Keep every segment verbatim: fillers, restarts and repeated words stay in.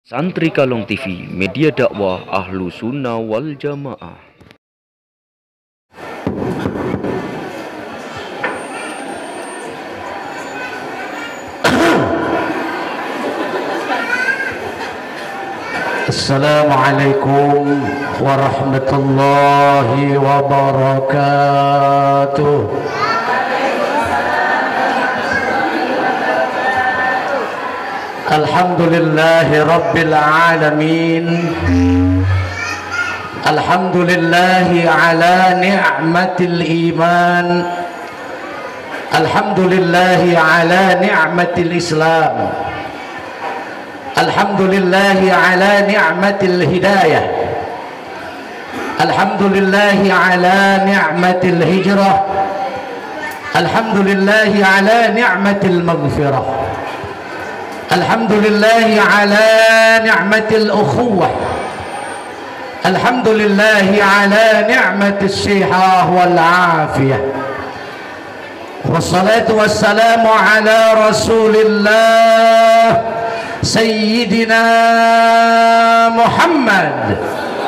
Santri Kalong T V, media dakwah Ahlu Sunnah wal Jamaah. Assalamualaikum warahmatullahi wabarakatuh. Alhamdulillahi rabbil alamin. Alhamdulillahi ala ni'matil iman. Alhamdulillahi ala ni'matil islam. Alhamdulillahi ala ni'matil hidayah. Alhamdulillahi ala ni'matil hijrah. Alhamdulillahi ala ni'matil maghfirah. Alhamdulillahi ala ni'matil ukhuwah. Alhamdulillahi ala ni'matis sihah wal afiyah. Wassalatu wassalamu ala rasulillah Sayyidina Muhammad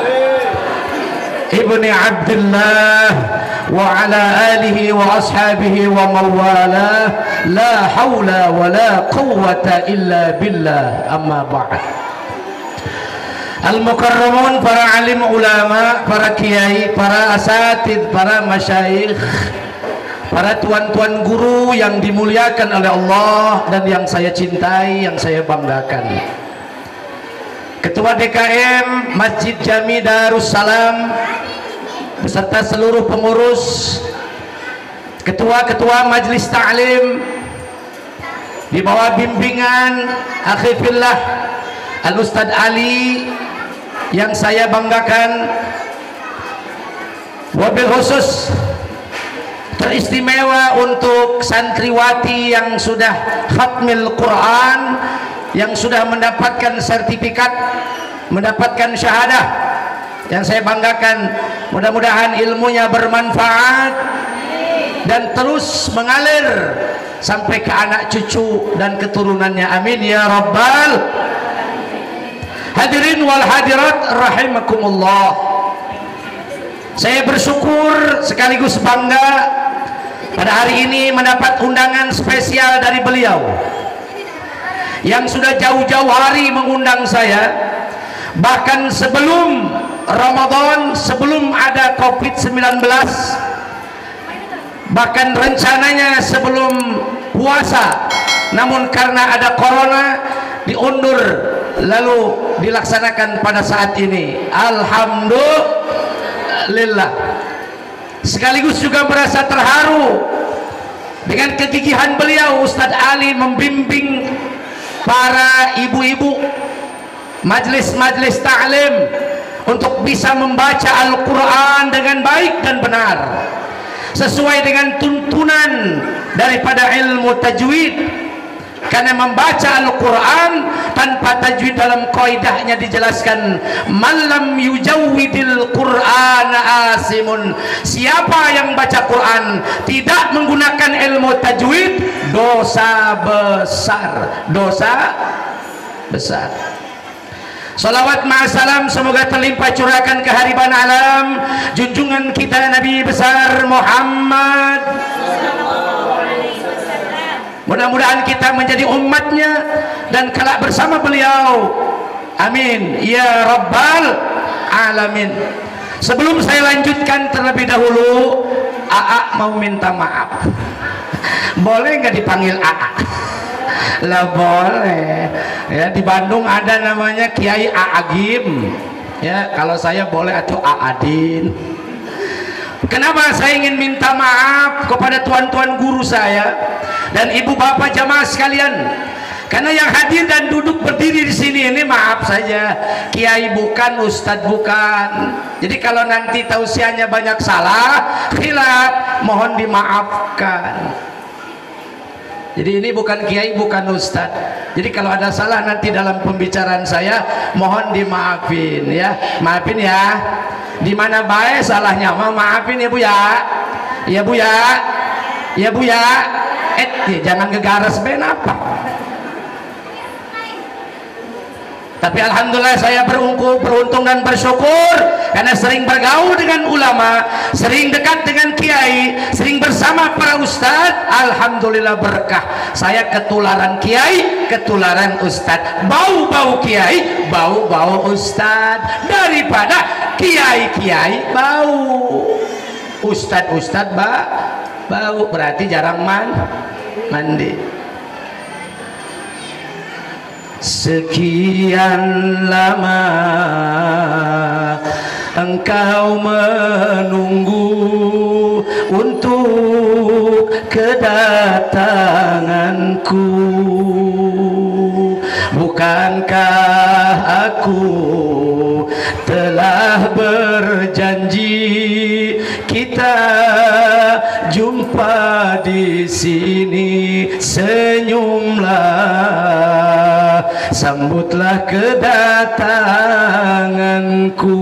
ibni Abdullah wa ala alihi wa ashabihi wa mawala, la hawla wa la quwwata illa billah, amma ba'd. Al-mukarramun, para alim ulama, para kiai, para asatid, para masyayikh, para tuan-tuan guru yang dimuliakan oleh Allah dan yang saya cintai, yang saya banggakan. Ketua D K M Masjid Jami Darussalam beserta seluruh pengurus, ketua-ketua majelis ta'lim di bawah bimbingan akhi fillah Al Ustadz Ali yang saya banggakan, wabil khusus teristimewa untuk santriwati yang sudah khatmil Quran, yang sudah mendapatkan sertifikat, mendapatkan syahadah, yang saya banggakan. Mudah-mudahan ilmunya bermanfaat dan terus mengalir sampai ke anak cucu dan keturunannya, amin ya rabbal. Hadirin wal hadirat rahimakumullah, saya bersyukur sekaligus bangga pada hari ini mendapat undangan spesial dari beliau yang sudah jauh-jauh hari mengundang saya, bahkan sebelum Ramadan, sebelum ada covid sembilan belas, bahkan rencananya sebelum puasa, namun karena ada corona diundur lalu dilaksanakan pada saat ini. Alhamdulillah. Sekaligus juga merasa terharu dengan kegigihan beliau Ustadz Ali membimbing para ibu-ibu majelis-majelis ta'lim untuk bisa membaca Al-Quran dengan baik dan benar sesuai dengan tuntunan daripada ilmu tajwid. Karena membaca Al-Quran tanpa tajwid dalam kaidahnya dijelaskan, malam yujawwidil Qur'an asimun, siapa yang baca Quran tidak menggunakan ilmu tajwid, dosa besar, dosa besar. Salawat ma'asalam semoga terlimpah curahkan kehariban alam junjungan kita Nabi besar Muhammad. Mudah-mudahan kita menjadi umatnya dan kelak bersama beliau, amin ya rabbal alamin. Sebelum saya lanjutkan terlebih dahulu, Aa mau minta maaf. Boleh nggak dipanggil Aa? Lah boleh ya, di Bandung ada namanya Kiai Aagim ya, kalau saya boleh atau Aadin. Kenapa saya ingin minta maaf kepada tuan-tuan guru saya dan ibu bapak jamaah sekalian? Karena yang hadir dan duduk berdiri di sini ini maaf saja, kiai bukan, ustadz bukan. Jadi kalau nanti tausiahnya banyak salah, khilaf, mohon dimaafkan. Jadi ini bukan kiai, bukan ustadz. Jadi kalau ada salah nanti dalam pembicaraan saya, mohon dimaafin ya, maafin ya. Di mana baik salahnya, ma maafin ya bu ya, ya bu ya, ya bu ya. Eh, jangan ngegaras ben apa. Tapi alhamdulillah saya beruntung, beruntung dan bersyukur karena sering bergaul dengan ulama, sering dekat dengan kiai, sering bersama para ustadz. Alhamdulillah berkah. Saya ketularan kiai, ketularan ustadz. Bau-bau kiai, bau-bau ustadz. Daripada kiai-kiai bau, ustadz-ustadz ba bau, berarti jarang man mandi. Sekian lama engkau menunggu untuk kedatanganku. Bukankah aku telah berjanji kita jumpa di sini? Senyumlah, sambutlah kedatanganku.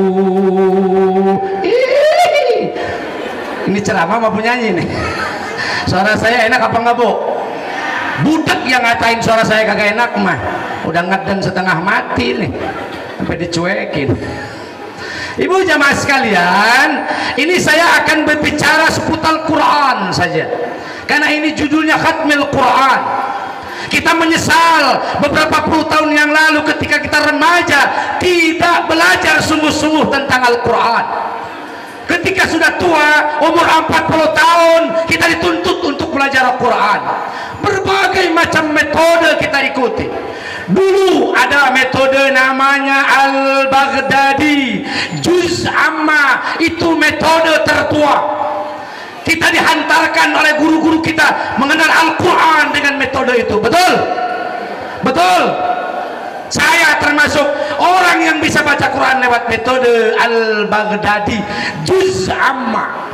Ih, ini ceramah apa penyanyi nih? Suara saya enak apa enggak, Bu? Budak yang ngatain suara saya kagak enak mah udah ngeden setengah mati nih, sampai dicuekin. Ibu jamaah sekalian, ini saya akan berbicara seputar Quran saja, karena ini judulnya Khatmil Quran. Kita menyesal beberapa puluh tahun yang lalu ketika kita remaja tidak belajar sungguh-sungguh tentang Al-Quran. Ketika sudah tua, umur empat puluh tahun, kita dituntut untuk belajar Al-Quran. Berbagai macam metode kita ikuti. Dulu ada metode namanya Al-Baghdadi, Juz Amma, itu metode tertua. Kita dihantarkan oleh guru-guru kita mengenal Al-Quran dengan metode itu. Betul? Betul? Saya termasuk orang yang bisa baca Quran lewat metode Al-Baghdadi, Juz Amma.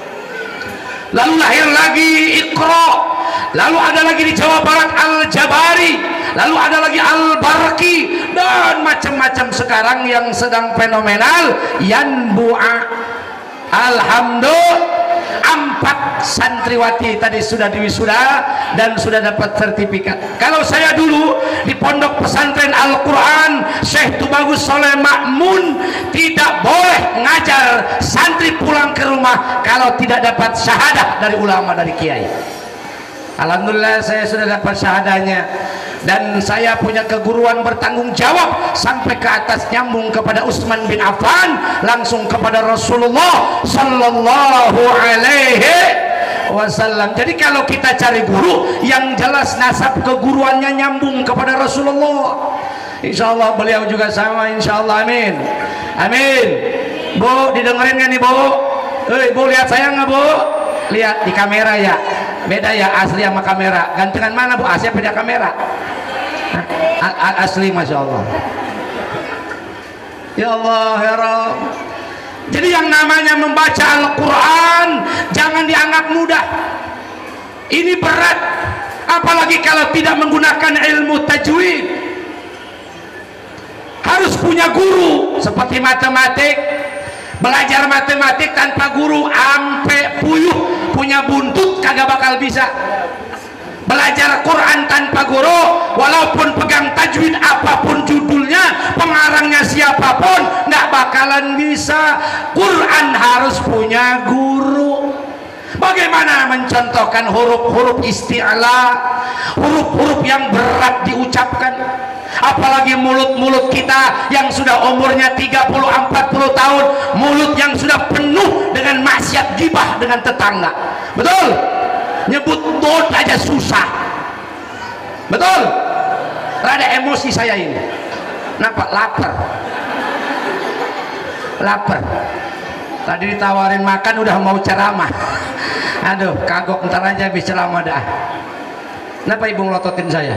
Lalu lahir lagi Iqra, lalu ada lagi di Jawa Barat Al-Jabari, lalu ada lagi Al-Barqi, dan macam-macam sekarang yang sedang fenomenal Yanbu'a. Alhamdulillah, empat santriwati tadi sudah diwisuda dan sudah dapat sertifikat. Kalau saya dulu di pondok pesantren Al-Quran Syekh Tubagus Soleh Ma'mun, tidak boleh ngajar santri pulang ke rumah kalau tidak dapat syahadah dari ulama, dari kiai. Alhamdulillah saya sudah dapat syahadahnya, dan saya punya keguruan bertanggung jawab sampai ke atas, nyambung kepada Utsman bin Affan, langsung kepada Rasulullah sallallahu alaihi wasallam. Jadi kalau kita cari guru yang jelas nasab keguruannya nyambung kepada Rasulullah, insya Allah beliau juga sama, insya Allah. Amin, amin. Bu, didengerin nggak nih, Bu? Hei, Bu, lihat saya nggak, Bu? Lihat di kamera ya, beda ya asli sama kamera. Gantengan mana, Bu? Asli beda kamera. Nah, asli, masya Allah. Ya Allah, ya Rabb. Jadi yang namanya membaca Al-Quran jangan dianggap mudah. Ini berat, apalagi kalau tidak menggunakan ilmu tajwid. Harus punya guru. Seperti matematik, belajar matematik tanpa guru ampe puyuh, punya buntut kagak bakal bisa. Belajar Quran tanpa guru, walaupun pegang tajwid apapun judulnya, pengarangnya siapapun, nggak bakalan bisa. Quran harus punya guru. Bagaimana mencontohkan huruf-huruf isti'la, huruf-huruf yang berat diucapkan, apalagi mulut-mulut kita yang sudah umurnya tiga puluh empat puluh tahun, mulut yang sudah penuh dengan maksiat gibah dengan tetangga. Betul? Nyebut dot aja susah. Betul? Rada emosi saya ini. Kenapa? Lapar. Lapar. Tadi ditawarin makan udah mau ceramah. Aduh, kagok, ntar aja habis ceramah dah. Kenapa ibu ngelototin saya?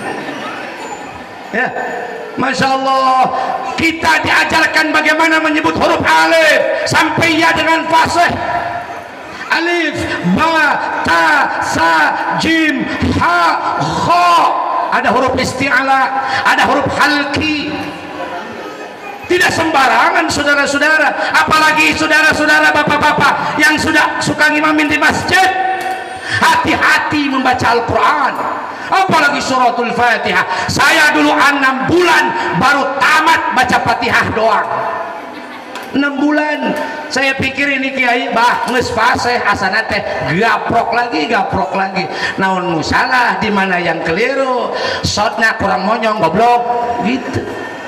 Ya, masya Allah, kita diajarkan bagaimana menyebut huruf alif sampai ya dengan fasih. Alif, ba, ta, sa, jim, ha, kha. Ada huruf isti'ala, ada huruf halki. Tidak sembarangan, saudara-saudara, apalagi saudara-saudara, bapak-bapak yang sudah suka ngimamin di masjid. Hati-hati membaca Al-Quran. apalagi suratul Fatihah. Saya dulu enam bulan baru tamat baca Fatihah doang. enam bulan saya pikir ini kiai bah geus fasih asana teh gaprok lagi gaprok lagi naon nu salah di mana yang keliru shotnya kurang monyong goblok gitu.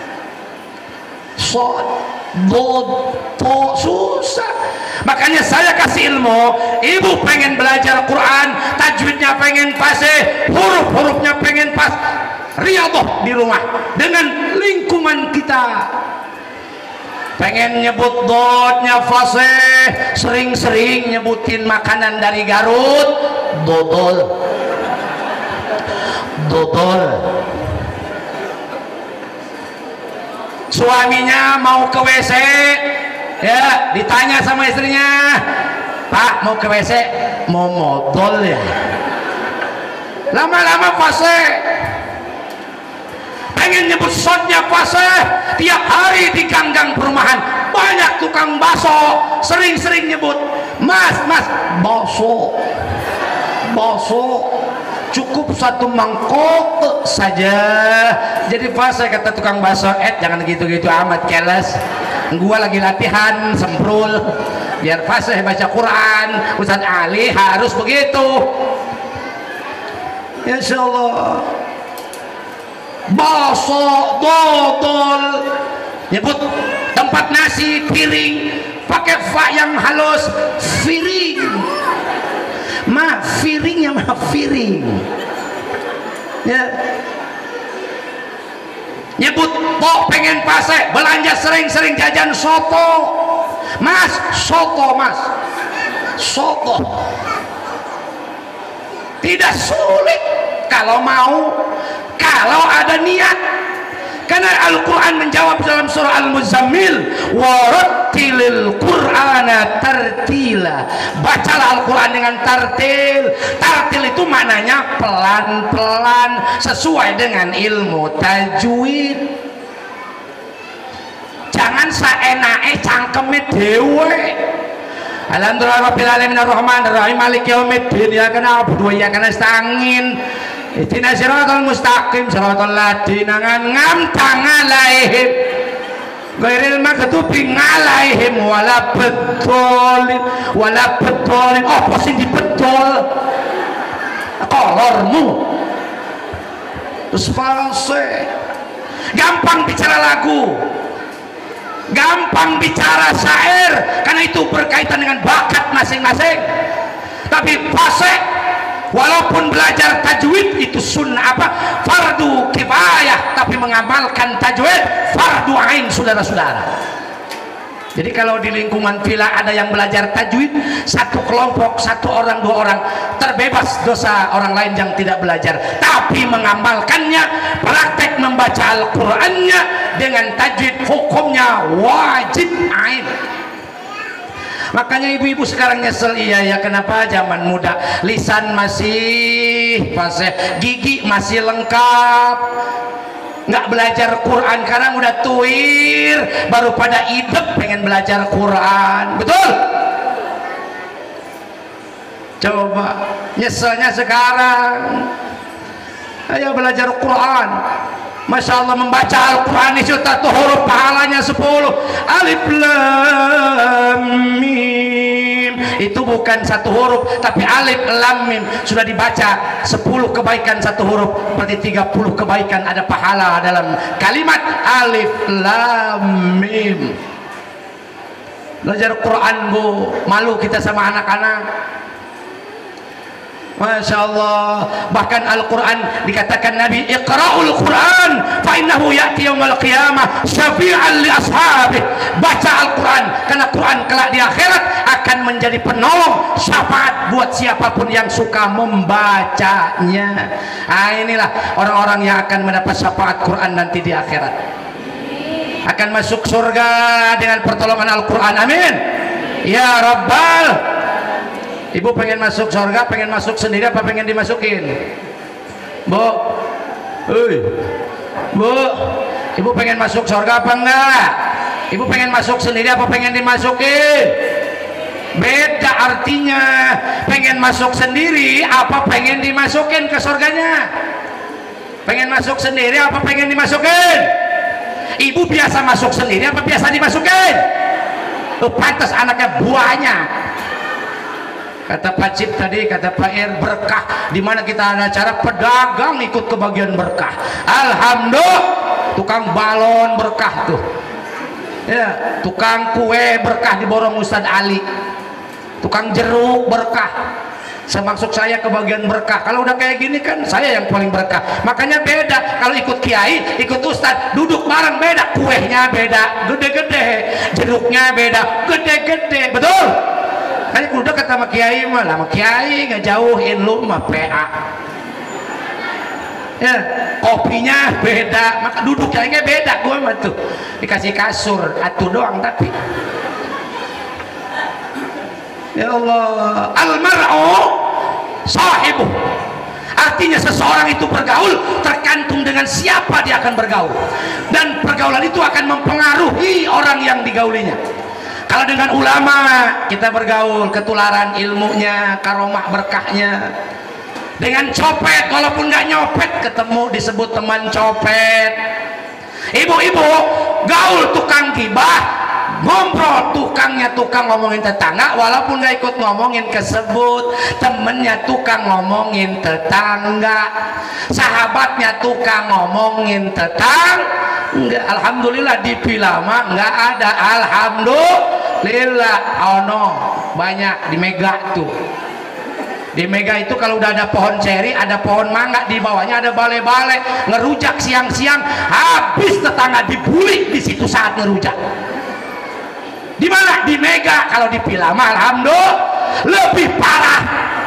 Shot do to susah. Makanya saya kasih ilmu, ibu pengen belajar Quran, tajwidnya pengen fasih, huruf-hurufnya pengen pas, riyadhah di rumah dengan lingkungan kita. Pengen nyebut dotnya fasih, sering-sering nyebutin makanan dari Garut, dodol dodol. Suaminya mau ke W C, ya ditanya sama istrinya, Pak mau ke W C, mau modal ya. Lama-lama fasih, pengen nyebut shotnya fasih. Tiap hari di ganggang perumahan banyak tukang bakso, sering-sering nyebut, mas mas bakso bakso cukup satu mangkok saja. Jadi fasih kata tukang bakso, eh jangan gitu-gitu amat keles, gua lagi latihan semprul biar fasih baca Quran. Ustaz Ali harus begitu, insya Allah. Bakso dodol, nyebut tempat nasi piring pakai fa yang halus, piring ma piringnya ma piring ya. Nyebut po pengen fasih belanja sering-sering jajan soto, mas soto mas soto. Tidak sulit kalau mau, kalau ada niat. Karena Al-Quran menjawab dalam surah Al-Muzammil, warattilil Qur'ana tartila. Bacalah Al-Quran dengan tartil. Tartil itu maknanya pelan-pelan sesuai dengan ilmu tajwid. Jangan saenake cangkeme dhewe. Alhamdulillah rabbil alamin arrahmanir rahim maliki yaumiddin ya kana abdu ya kana nasta'in. Ihdina siratal mustaqim siratal ladzina an'amta 'alaihim ghairil maghdubi 'alaihim wala beddallin wala beddallin. Apa sing dibedol kolormu terus false. Gampang bicara lagu, gampang bicara syair karena itu berkaitan dengan bakat masing-masing. Tapi fasih walaupun belajar tajwid itu sunnah apa fardu kifayah, tapi mengamalkan tajwid fardu ain saudara-saudara. Jadi kalau di lingkungan villa ada yang belajar tajwid, satu kelompok, satu orang, dua orang, terbebas dosa orang lain yang tidak belajar, tapi mengamalkannya, praktek membaca Al-Qur'annya dengan tajwid, hukumnya wajib ain. Makanya ibu-ibu sekarang nyesel, iya ya kenapa zaman muda lisan masih fasih, gigi masih lengkap, nggak belajar Quran karena udah tuir, baru pada idep pengen belajar Quran. Betul? Coba nyeselnya sekarang. Ayo belajar Quran. Masya Allah, membaca Al-Quran itu satu huruf pahalanya sepuluh. Alif lam mim itu bukan satu huruf, tapi alif lam mim sudah dibaca sepuluh kebaikan satu huruf, berarti tiga puluh kebaikan ada pahala dalam kalimat alif lam mim. Belajar Quran bu, malu kita sama anak-anak. Masya Allah, bahkan Al-Quran dikatakan Nabi, iqra'ul Quran fa innahu ya'ti yawmal qiyamah syafi'an li ashabih. Baca Al-Quran karena Quran kelak di akhirat akan menjadi penolong syafaat buat siapapun yang suka membacanya. Nah, inilah orang-orang yang akan mendapat syafaat Quran nanti di akhirat, akan masuk surga dengan pertolongan Al-Quran. Amin ya Rabbal. Ibu pengen masuk surga, pengen masuk sendiri apa pengen dimasukin? Bu, hei, bu, ibu pengen masuk surga apa enggak? Ibu pengen masuk sendiri apa pengen dimasukin? Beda artinya. Pengen masuk sendiri apa pengen dimasukin ke surganya? Pengen masuk sendiri apa pengen dimasukin? Ibu biasa masuk sendiri apa biasa dimasukin? Oh, pantas anaknya banyak. Kata Pak Cip tadi, kata Pak Ir, berkah. Dimana kita ada acara pedagang ikut ke bagian berkah. Alhamdulillah, tukang balon berkah tuh. Ya, tukang kue berkah diborong Ustadz Ali. Tukang jeruk berkah. Semaksud saya ke bagian berkah. Kalau udah kayak gini kan saya yang paling berkah. Makanya beda kalau ikut kiai, ikut ustad, duduk bareng beda, kuehnya beda, gede-gede, jeruknya beda, gede-gede, betul? Kan udah kata sama kiai mah, sama kiai nggak jauhin lu mah P A. Ya, kopinya beda, maka duduknya beda. Gue mah tuh dikasih kasur, atuh doang tapi. Ya Allah, almar'u sahibu. Artinya seseorang itu bergaul tergantung dengan siapa dia akan bergaul, dan pergaulan itu akan mempengaruhi orang yang digaulinya. Kalau dengan ulama kita bergaul, ketularan ilmunya, karomah berkahnya. Dengan copet, walaupun nggak nyopet, ketemu disebut teman copet. Ibu-ibu gaul tukang gibah, ngobrol tukangnya tukang ngomongin tetangga, walaupun gak ikut ngomongin kesebut. Temennya tukang ngomongin tetangga, sahabatnya tukang ngomongin tetangga. Alhamdulillah di Pilama nggak ada. Alhamdulillah, oh no, banyak di Mega tuh. Di Mega itu kalau udah ada pohon ceri, ada pohon mangga, di bawahnya ada bale-bale. Ngerujak siang-siang, habis tetangga dibully di situ saat ngerujak. Di mana? Di Mega. Kalau di Pilama alhamdulillah lebih parah.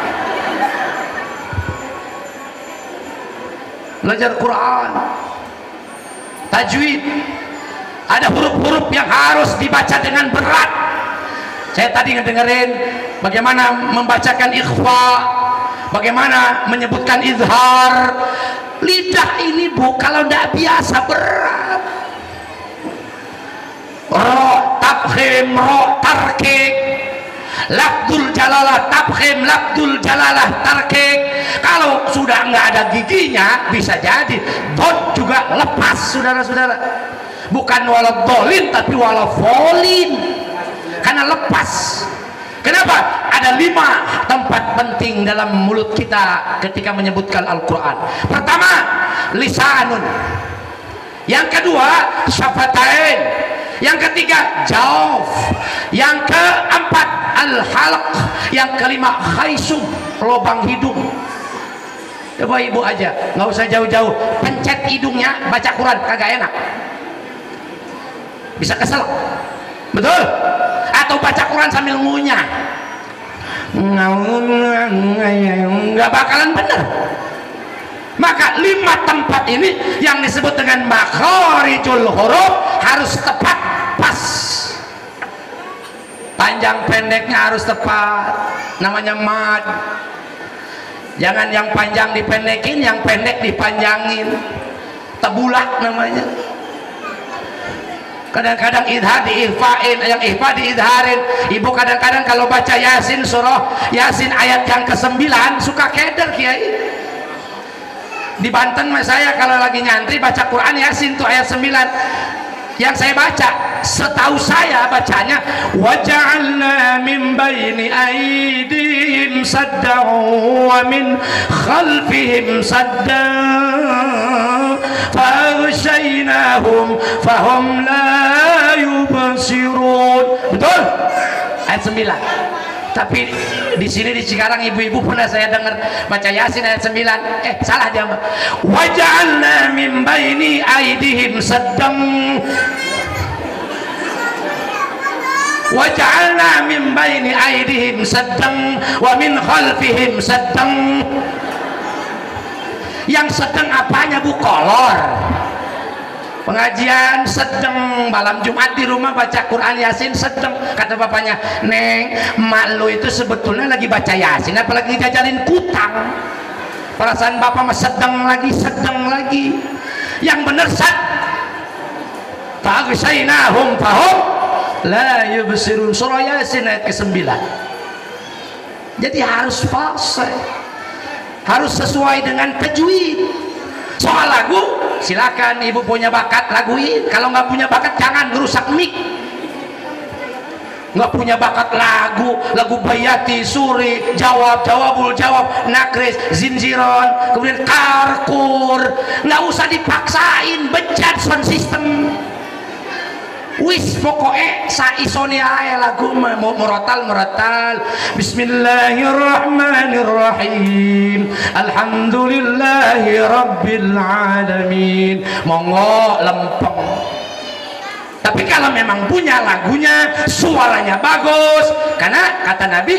Belajar Quran, tajwid, ada huruf-huruf yang harus dibaca dengan berat. Saya tadi ngedengerin bagaimana membacakan ikhfa, bagaimana menyebutkan izhar. Lidah ini bu, kalau tidak biasa berat. Ro tabkhim, ro tarkik, lafdul jalalah tabkhim, lafdul jalalah tarkik. Kalau sudah nggak ada giginya bisa jadi dot juga lepas, saudara-saudara. Bukan waladolin tapi walafolin, karena lepas. Kenapa? Ada lima tempat penting dalam mulut kita ketika menyebutkan Al-Quran. Pertama, lisanun. Yang kedua, syafatain. Yang ketiga, jauf. Yang keempat, al-halq. Yang kelima, khaisum, lubang hidung. Coba ibu aja, nggak usah jauh-jauh, pencet hidungnya, baca Quran, kagak enak, bisa kesel, betul? Atau baca Quran sambil ngunyah, nggak bakalan bener. Maka lima tempat ini yang disebut dengan makharijul huruf harus tepat, pas. Panjang pendeknya harus tepat, namanya mad. Jangan yang panjang dipendekin, yang pendek dipanjangin, tebulak namanya. Kadang-kadang idhar diihfain, yang ihfa diidharin. Ibu kadang-kadang kalau baca Yasin, surah Yasin ayat yang kesembilan suka keder kiai. Di Banten mas saya kalau lagi nyantri baca Quran Yasin tuh ayat sembilan. Yang saya baca, setahu saya bacanya waja'alna min baini aydihim saddan wa min khalfihim saddan faghshaynahum fahum la yubsirun. Betul? Ayat sembilan. Tapi di sini di Cikarang ibu-ibu pernah saya dengar baca Yasin ayat sembilan. Eh salah dia. Waja'alna min baini aydihim saddan Waja'alna min baini aydihim saddan wa min khalfihim saddan. Yang sedang apanya bu? Kolor. Pengajian sedang malam Jumat di rumah baca Quran Yasin sedang. Kata bapaknya, Neng, emak lu itu sebetulnya lagi baca Yasin apalagi jajalin kutang. Perasaan bapak mah sedang lagi, sedang lagi. Yang bener sad faghshaynahum fahum la yubsirun. Surah Yasin ayat ke sembilan. Jadi harus fasih, harus sesuai dengan tajwid. Soal silakan ibu punya bakat laguin, kalau nggak punya bakat jangan ngerusak mic. Nggak punya bakat lagu, lagu Bayati, Suri, Jawab, Jawabul Jawab, Nakris, Zinziron, kemudian Karkur, nggak usah dipaksain, bejat sound system. Wis pokoknya saisone ae lagu mau merotal merotal. Bismillahirrahmanirrahim. Alhamdulillahi rabbil alamin. Monggo lempeng. Tapi kalau memang punya lagunya, suaranya bagus, karena kata Nabi,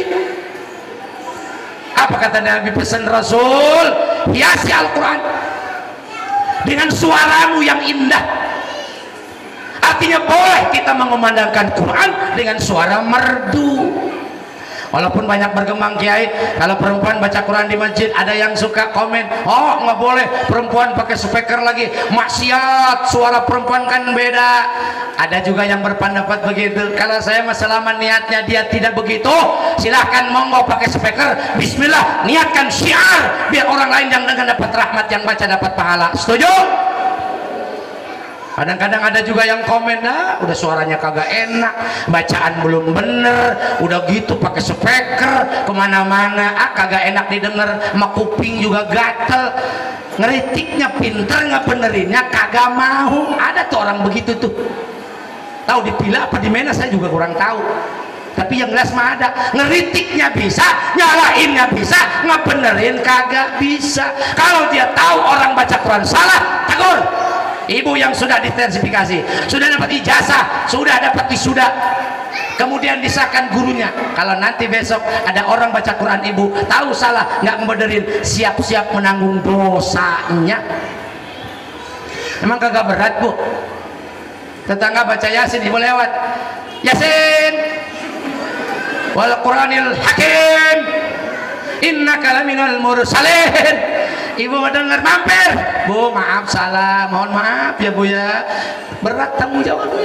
apa kata Nabi, pesan Rasul, hiasi Al-Quran dengan suaramu yang indah. Artinya boleh kita mengumandangkan Quran dengan suara merdu. Walaupun banyak bergembang kiai, kalau perempuan baca Quran di masjid, ada yang suka komen, oh nggak boleh perempuan pakai speaker lagi, maksiat, suara perempuan kan beda. Ada juga yang berpendapat begitu. Kalau saya selama niatnya dia tidak begitu, silahkan monggo pakai speaker, bismillah, niatkan syiar, biar orang lain yang dengar dapat rahmat, yang baca dapat pahala. Setuju? Kadang-kadang ada juga yang komen, nah udah suaranya kagak enak, bacaan belum bener, udah gitu pakai speaker kemana-mana, ah kagak enak didengar, sama kuping juga gatel. Ngeritiknya pinter, nggak benerinnya kagak mau. Ada tuh orang begitu tuh. Tahu dipilih apa di mana saya juga kurang tahu. Tapi yang jelas mah ada, ngeritiknya bisa, nyalainnya bisa, nggak benerin kagak bisa. Kalau dia tahu orang baca Quran salah, tegur. Ibu yang sudah disertifikasi, sudah dapat ijazah, sudah dapat wisuda, kemudian disahkan gurunya. Kalau nanti besok ada orang baca Quran ibu tahu salah, nggak ngebenerin, siap-siap menanggung dosanya. Emang kagak berat bu? Tetangga baca Yasin, ibu lewat, Yasin wal Quranil Hakim innaka laminal mursalin. Ibu mendengar mampir, bu maaf salah, mohon maaf ya bu ya, berat tanggung jawabnya.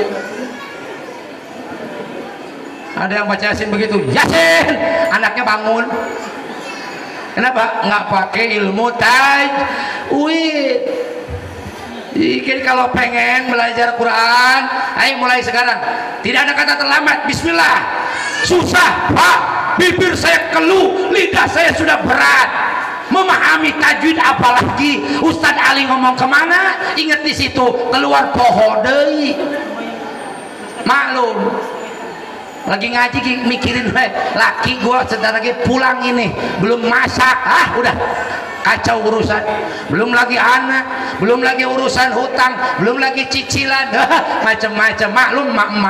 Ada yang baca Yasin begitu, Yasin, anaknya bangun. Kenapa? Nggak pakai ilmu tajwid. Jadi kalau pengen belajar Quran, ayo mulai sekarang. Tidak ada kata terlambat. Bismillah. Susah pak, bibir saya keluh, lidah saya sudah berat. Memahami tajwid apalagi. Ustadz Ali ngomong kemana, ingat di situ, keluar poho deui. Maklum lagi ngaji mikirin, hey, laki gua sebentar lagi pulang ini belum masak, ah udah kacau urusan, belum lagi anak, belum lagi urusan hutang, belum lagi cicilan, macam-macam. Maklum mak-mak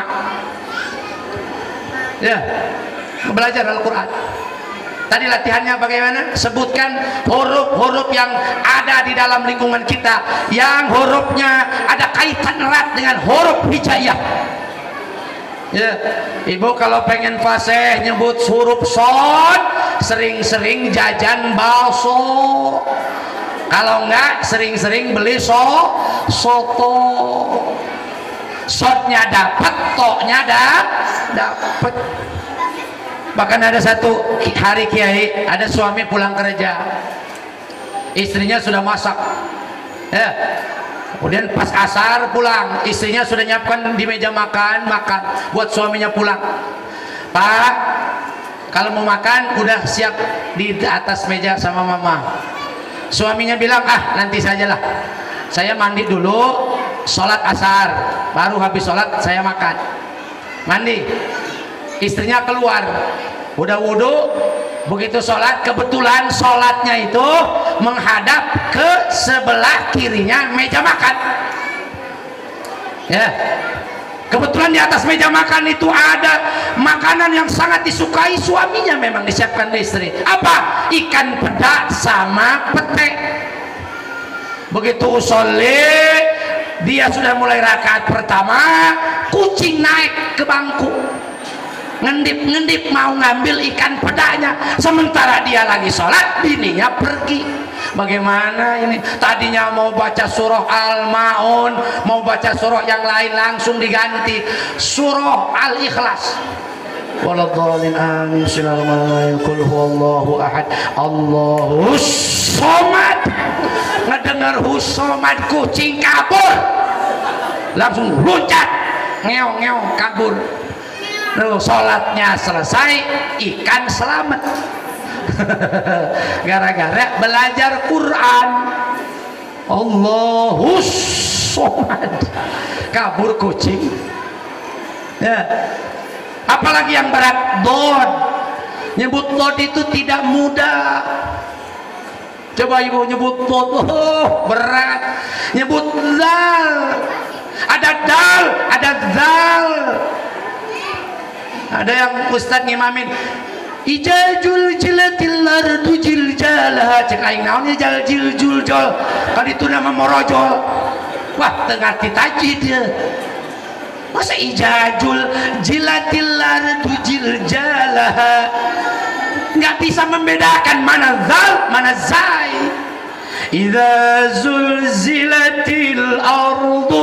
ya belajar Al-Quran. Tadi latihannya bagaimana? Sebutkan huruf-huruf yang ada di dalam lingkungan kita, yang hurufnya ada kaitan erat dengan huruf hijaiyah. Ya, ibu kalau pengen fasih nyebut huruf shod, sering-sering jajan bakso. Kalau enggak, sering-sering beli so, soto. Shotnya dapat, toknya dapat. Bahkan ada satu hari kiai, ada suami pulang kerja, istrinya sudah masak, ya. Kemudian pas asar pulang, istrinya sudah nyiapkan di meja makan, makan buat suaminya pulang. Pak, kalau mau makan udah siap di atas meja sama mama. Suaminya bilang, ah nanti sajalah, saya mandi dulu, sholat asar, baru habis sholat saya makan. Mandi. Istrinya keluar, udah wudhu, begitu sholat, kebetulan sholatnya itu menghadap ke sebelah kirinya meja makan. Ya, kebetulan di atas meja makan itu ada makanan yang sangat disukai suaminya, memang disiapkan istri. Apa? Ikan peda sama pete. Begitu usolli, dia sudah mulai rakaat pertama, kucing naik ke bangku, ngendip-ngendip mau ngambil ikan pedanya, sementara dia lagi sholat, bininya pergi. Bagaimana ini? Tadinya mau baca surah Al-Maun, mau baca surah yang lain, langsung diganti surah Al-Ikhlas. waladhdallin amin. Bismillahirrahmanirrahim. Qul huwallahu ahad Allahus somad. Ngedengar husomad kucing kabur, langsung loncat ngeong ngeong kabur. Lalu sholatnya selesai, ikan selamat. Gara-gara belajar Quran. Allahus somad, kabur kucing. Ya. Apalagi yang berat, dod. Nyebut dod itu tidak mudah. Coba ibu nyebut dod, oh, berat. Nyebut zal, ada dal, ada zal. Ada yang ustaz ngimamin ijajul jilatil ardu jiljalah, cek aing naon jal jiljul jol kali itu nama morojol. Wah, teu ngarti tajwid ya. Masa ijajul jilatil ardu jiljalah nggak bisa membedakan mana zal mana zai. Idza zulzilatil ardu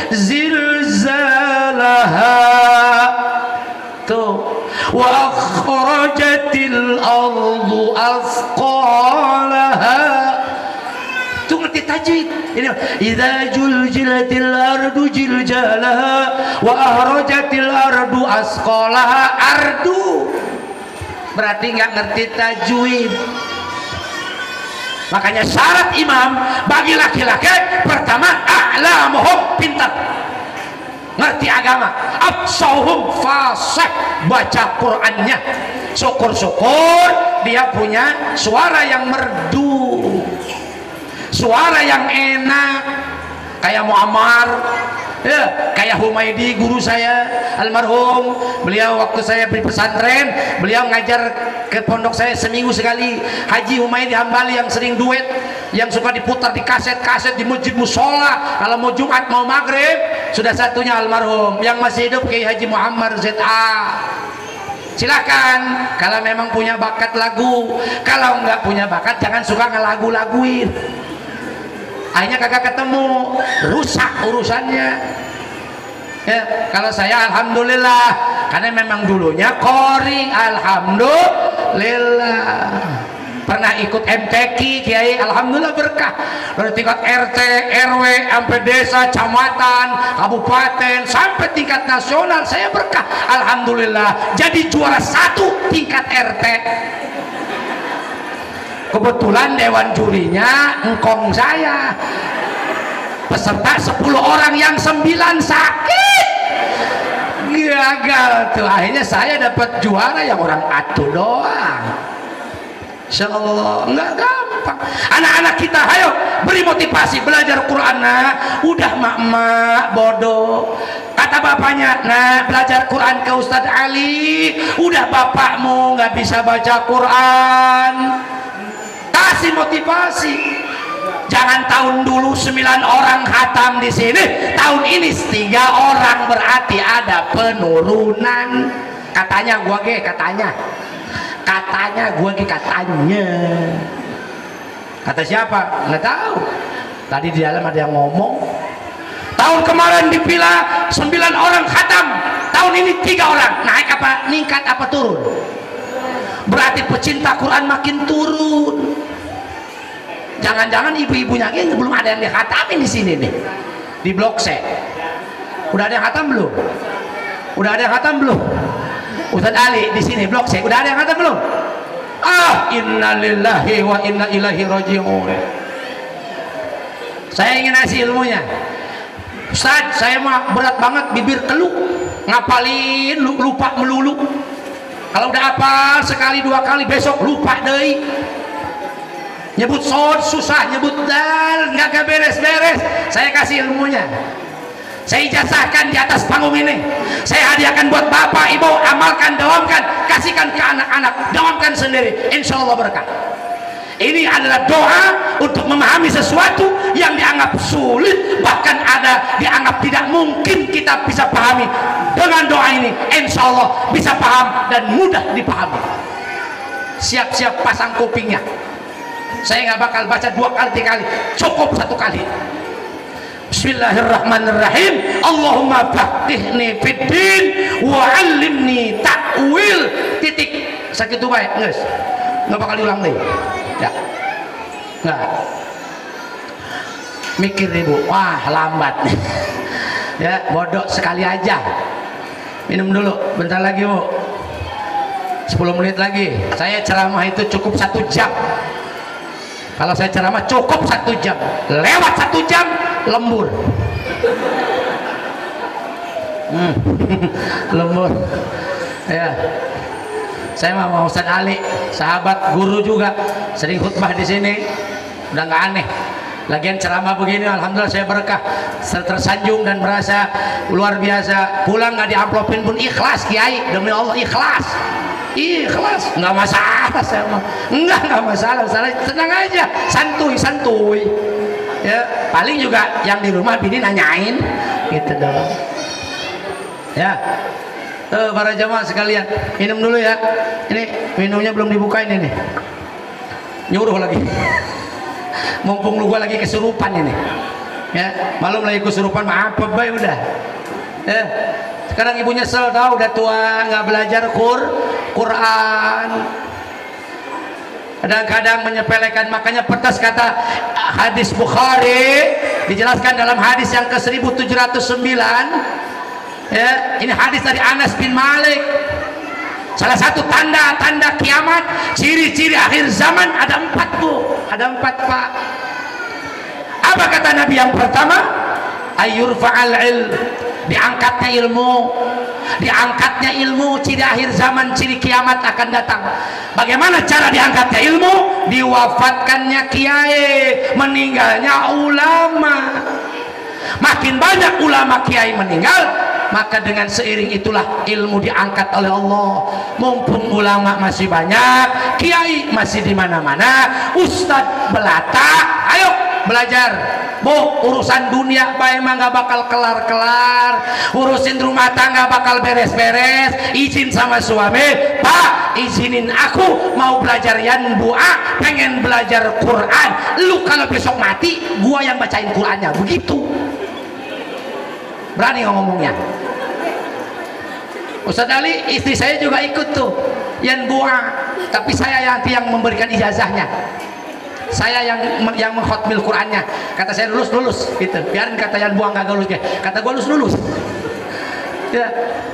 zilzalaha tuh, wa akhrajatil ardu asqalaha. Tuh ngerti tajwid ini. Idza zulzilatil ardu zilzalaha wa akhrajatil ardu asqalaha. Ardu berarti nggak ngerti tajwid. Makanya syarat imam bagi laki-laki pertama a'lamuhum, pintar, ngerti agama, afsahum fasih, baca Qur'annya. Syukur-syukur dia punya suara yang merdu, suara yang enak, kayak Muammar ya, kayak Humaydi guru saya almarhum. Beliau waktu saya di pesantren, beliau ngajar ke pondok saya seminggu sekali. Haji Humaydi Hambali yang sering duet, yang suka diputar di kaset-kaset di masjid musola kalau mau Jumat mau maghrib. Sudah satunya almarhum. Yang masih hidup Kiai Haji Muhammad Z A. Silakan kalau memang punya bakat lagu. Kalau nggak punya bakat jangan suka ngelagu-laguin. Akhirnya kagak ketemu, rusak urusannya. Ya, kalau saya alhamdulillah, karena memang dulunya qori, alhamdulillah. Pernah ikut M T Q Kiai, alhamdulillah berkah. Dari tingkat R T, R W, sampai desa, kecamatan, kabupaten, sampai tingkat nasional saya berkah. Alhamdulillah, jadi juara satu tingkat R T. Kebetulan dewan jurinya engkong saya, peserta sepuluh orang yang sembilan sakit, gagal tuh. Akhirnya saya dapat juara yang orang atuh doang. Insya Allah nggak gampang. Anak-anak kita ayo beri motivasi belajar Quran. Nah udah mak-mak bodoh, kata bapaknya, nah belajar Quran ke Ustadz Ali. Udah bapakmu nggak bisa baca Quran, kasih motivasi. Jangan tahun dulu sembilan orang khatam di sini, tahun ini tiga orang, berarti ada penurunan. Katanya gua ge, katanya, katanya gua ge, katanya. Kata siapa? Nggak tahu. Tadi di dalam ada yang ngomong. Tahun kemarin dipilih sembilan orang khatam, tahun ini tiga orang. Naik apa? Ningkat apa turun? Berarti pecinta Quran makin turun. Jangan-jangan ibu-ibunya ini belum ada yang dikhatamin di sini nih, di blok C. Udah ada yang khatam belum? Udah ada yang khatam belum? Ustadz Ali di sini blok C, udah ada yang khatam belum? Ah, innalillahi wa inna ilaihi raji'un. Saya ingin ngasih ilmunya. Ustadz, saya mah berat banget, bibir keluh, ngapalin lupa melulu. Kalau udah hafal sekali dua kali, besok lupa deh. Nyebut sod susah, nyebut dal nggak beres-beres. Saya kasih ilmunya, saya ijazahkan di atas panggung ini. Saya hadiahkan buat bapak ibu, amalkan, dawamkan, kasihkan ke anak-anak, dawamkan sendiri, insya Allah berkah. Ini adalah doa untuk memahami sesuatu yang dianggap sulit, bahkan ada dianggap tidak mungkin kita bisa pahami. Dengan doa ini insya Allah bisa paham dan mudah dipahami. Siap-siap pasang kupingnya. Saya nggak bakal baca dua kali, tiga kali, cukup satu kali. Bismillahirrahmanirrahim. Allahumma faqihni fiddin wa 'allimni ta'wil. Titik. Sakitu bae, geus. Enggak bakal diulang deh. Ya. Enggak. Mikir Ibu, wah lambat nih. Ya, bodoh sekali aja. Minum dulu, bentar lagi Bu. sepuluh menit lagi. Saya ceramah itu cukup satu jam. Kalau saya ceramah cukup satu jam. Lewat satu jam lembur. Hmm. Lembur. Ya. Saya mah mau Ustaz Ali, sahabat guru juga, sering khutbah di sini. Udah nggak aneh. Lagian ceramah begini, alhamdulillah saya berkah, tersanjung dan merasa luar biasa. Pulang nggak diamplopin pun ikhlas, Kiai, demi Allah ikhlas, ikhlas, nggak masalah saya mah, nggak nggak masalah, salah, tenang aja, santuy santuy. Ya paling juga yang di rumah bini nanyain, gitu dong. Ya, eh, para jamaah sekalian, minum dulu ya. Ini minumnya belum dibukain ini, nyuruh lagi. Mumpung lu gua lagi kesurupan ini, ya malum lagi kesurupan, maaf bye udah. Ya sekarang ibu nyesel tahu udah tua nggak belajar Qur Quran, kadang-kadang menyepelekan. Makanya petas kata hadis Bukhari dijelaskan dalam hadis yang ke seribu tujuh ratus sembilan. Ya ini hadis dari Anas bin Malik. Salah satu tanda-tanda kiamat, ciri-ciri akhir zaman ada empat Bu, ada empat Pak. Apa kata Nabi yang pertama? Ayyurfa'al ilm, diangkatnya ilmu, diangkatnya ilmu. Ciri akhir zaman, ciri kiamat akan datang. Bagaimana cara diangkatnya ilmu? Diwafatkannya kiai, meninggalnya ulama. Makin banyak ulama kiai meninggal, maka dengan seiring itulah ilmu diangkat oleh Allah. Mumpung ulama masih banyak, kiai masih di mana-mana, ustadz belata, ayo belajar. Bu, urusan dunia bae mah nggak bakal kelar-kelar, urusin rumah tangga bakal beres-beres. Izin sama suami, Pak izinin aku mau belajar yanbu'a, pengen belajar Quran. Lu kalau besok mati, gua yang bacain Qurannya, begitu. Berani ngomongnya. Ustaz Ali, istri saya juga ikut tuh yanbu'a, tapi saya yang yang memberikan ijazahnya, saya yang yang mengkhotmil Qurannya. Kata saya lulus lulus gitu, biarin kata yanbu'a nggak lulus, kata gua lulus lulus. Ya,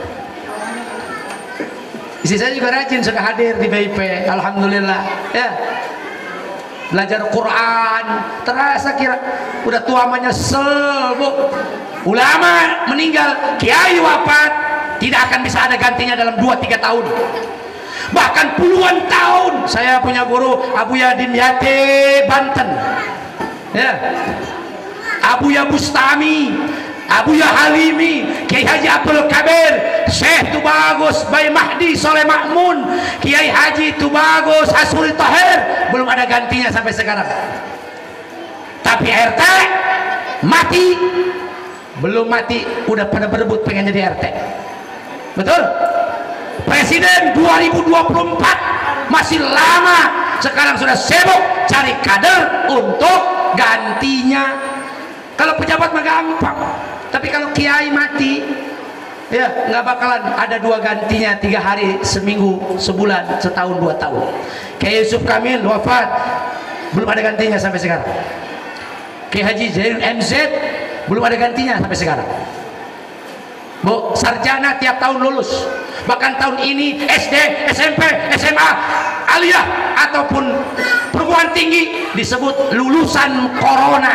istri saya juga rajin, sudah hadir di B I P, alhamdulillah. Ya, belajar Quran, terasa kira udah tua mah nyesel Bu. Ulama meninggal, kiai wafat, tidak akan bisa ada gantinya dalam dua tiga tahun, bahkan puluhan tahun. Saya punya guru Abu Yadim Yate Banten, ya, Abu Ya Bustami, Abu Ya Halimi, Kiai Haji Abdul Kabir, Syekh Tubagus Bayi Mahdi Soleh Makmun, Kiai Haji Tubagus Hasuri Tahir, belum ada gantinya sampai sekarang. Tapi R T mati, belum mati udah pada berebut pengen jadi R T. Betul? Presiden dua ribu dua puluh empat masih lama, sekarang sudah sibuk cari kader untuk gantinya. Kalau pejabat mah gampang, tapi kalau kiai mati, ya nggak bakalan ada dua gantinya, tiga hari, seminggu, sebulan, setahun, dua tahun. Kiai Yusuf Kamil wafat, belum ada gantinya sampai sekarang. Kiai Haji Zainul M Z belum ada gantinya sampai sekarang. Bu, sarjana tiap tahun lulus, bahkan tahun ini S D, S M P, S M A, aliyah ataupun perguruan tinggi disebut lulusan corona,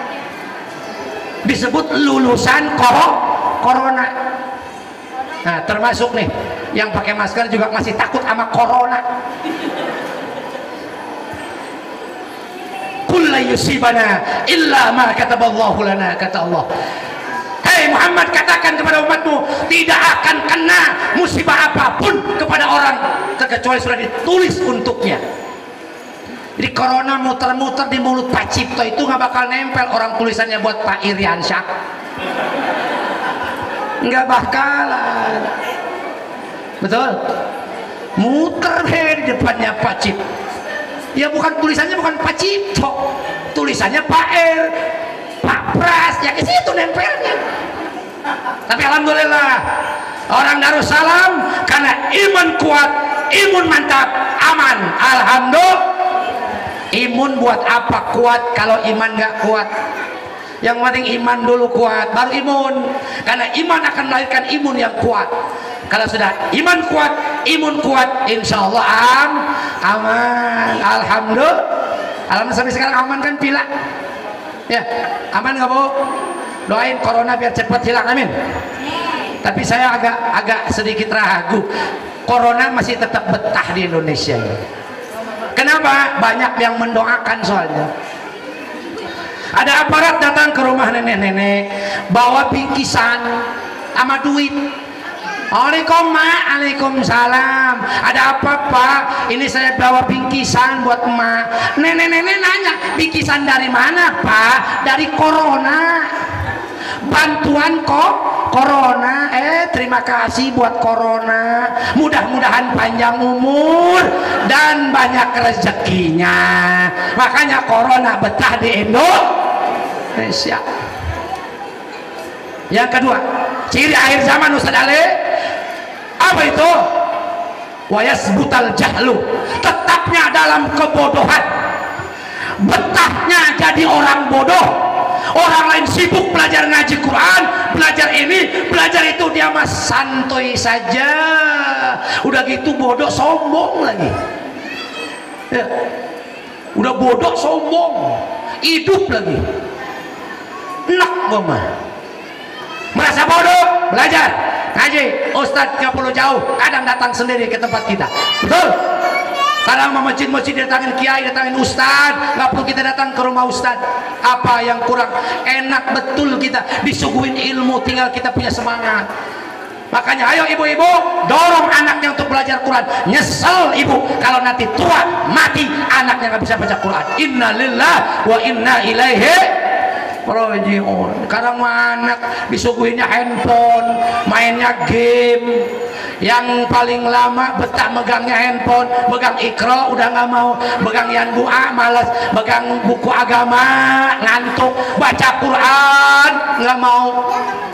disebut lulusan koro corona. Nah, termasuk nih yang pakai masker juga masih takut sama corona. Qul la yusibana illa ma kataballahu lana, kata Allah. Hei Muhammad, katakan kepada umatmu, tidak akan kena musibah apapun kepada orang kecuali sudah ditulis untuknya. Jadi corona muter-muter di mulut Pak Cipto itu nggak bakal nempel orang tulisannya buat Pak Iriansyah, nggak bakalan. Betul? Muter deh di depannya Pak Cipto. Ya bukan tulisannya bukan Pak Cipto, tulisannya Pak R, Pak P, pras ya ke situ nempelnya. Tapi alhamdulillah orang Darussalam karena iman kuat, imun mantap, aman. Alhamdulillah. Imun buat apa kuat kalau iman nggak kuat? Yang penting iman dulu kuat, baru imun. Karena iman akan melahirkan imun yang kuat. Kalau sudah iman kuat, imun kuat, insya Allah am, aman. Alhamdulillah. Alhamdulillah sampai sekarang aman kan pilek? Ya, aman nggak Bu? Doain corona biar cepat hilang, amin. Tapi saya agak agak sedikit ragu. Corona masih tetap betah di Indonesia. Kenapa? Banyak yang mendoakan soalnya. Ada aparat datang ke rumah nenek-nenek bawa bingkisan sama duit. Waalaikumsalam, Waalaikumsalam. Ada apa Pak? Ini saya bawa bingkisan buat emak. Nenek-nenek nanya, bingkisan dari mana Pak? Dari corona. Bantuan kok corona. Eh terima kasih buat corona. Mudah-mudahan panjang umur dan banyak rezekinya. Makanya corona betah di Indonesia. Yang kedua, ciri akhir zaman Ustaz Ali apa itu? Wayasbutal jahlu, tetapnya dalam kebodohan, betahnya jadi orang bodoh. Orang lain sibuk belajar ngaji Quran, belajar ini, belajar itu, dia mah santuy saja. Udah gitu bodoh sombong lagi ya. Udah bodoh sombong, hidup lagi enak mah. Merasa bodoh, belajar ngaji. Ustadz nggak perlu jauh, kadang datang sendiri ke tempat kita, betul? Kadang mau masjid-masjid datangin kiai, datangin ustad, nggak perlu kita datang ke rumah ustad. Apa yang kurang? Enak betul kita disuguhin ilmu, tinggal kita punya semangat. Makanya ayo ibu-ibu dorong anaknya untuk belajar Quran. Nyesel ibu kalau nanti tua mati anaknya nggak bisa baca Quran. Innalillah wa inna ilaihi raji'un. Sekarang anak disuguhinnya handphone, mainnya game. Yang paling lama betah megangnya handphone, megang Iqra udah nggak mau, megang Yan Bu'a malas, megang buku agama ngantuk, baca Quran nggak mau.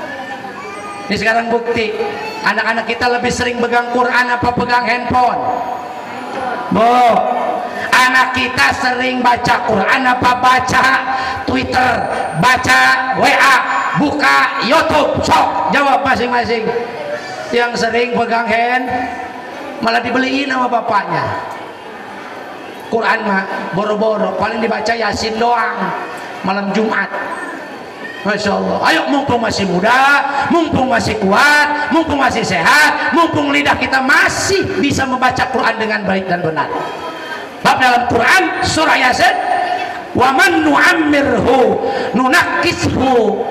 Ini sekarang bukti anak-anak kita lebih sering pegang Quran apa pegang handphone? Bu, anak kita sering baca Quran apa baca Twitter, baca W A, buka YouTube? Sok jawab masing-masing. Yang sering pegang hand malah dibeliin sama bapaknya. Quran mah boro-boro, paling dibaca Yasin doang malam Jumat. Masya Allah. Ayo mumpung masih muda, mumpung masih kuat, mumpung masih sehat, mumpung lidah kita masih bisa membaca Quran dengan baik dan benar. Bab dalam Quran surah Yasin, wa man nu'ammirhu nunakkishu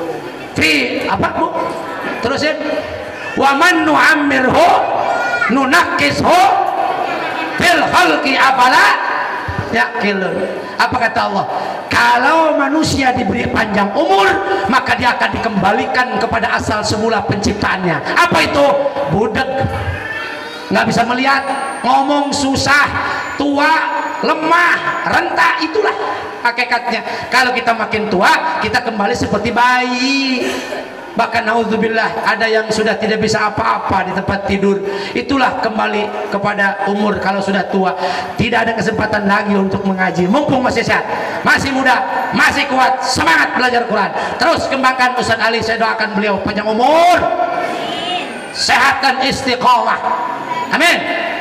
fi apa Bu? Terusin. Wa man nu'ammirhu nunakkishu fil khalqi afala yaqilun. Apa kata Allah? Kalau manusia diberi panjang umur, maka dia akan dikembalikan kepada asal semula penciptaannya. Apa itu? Budek, nggak bisa melihat, ngomong susah, tua, lemah, renta. Itulah hakikatnya. Kalau kita makin tua, kita kembali seperti bayi. Bahkan naudzubillah ada yang sudah tidak bisa apa-apa di tempat tidur. Itulah kembali kepada umur kalau sudah tua, tidak ada kesempatan lagi untuk mengaji. Mumpung masih sehat, masih muda, masih kuat, semangat belajar Quran. Terus kembangkan Ustaz Ali, saya doakan beliau panjang umur, sehat dan istiqomah. Amin.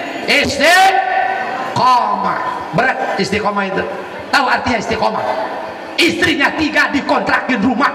Istiqomah. Berat istiqomah itu. Tahu artinya istiqomah? Istrinya tiga dikontrakin rumah.